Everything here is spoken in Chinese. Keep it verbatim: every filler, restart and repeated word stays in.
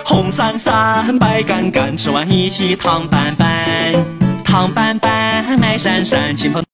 红伞伞，白杆杆，吃完一起糖板板。糖板板，麦闪闪，亲朋。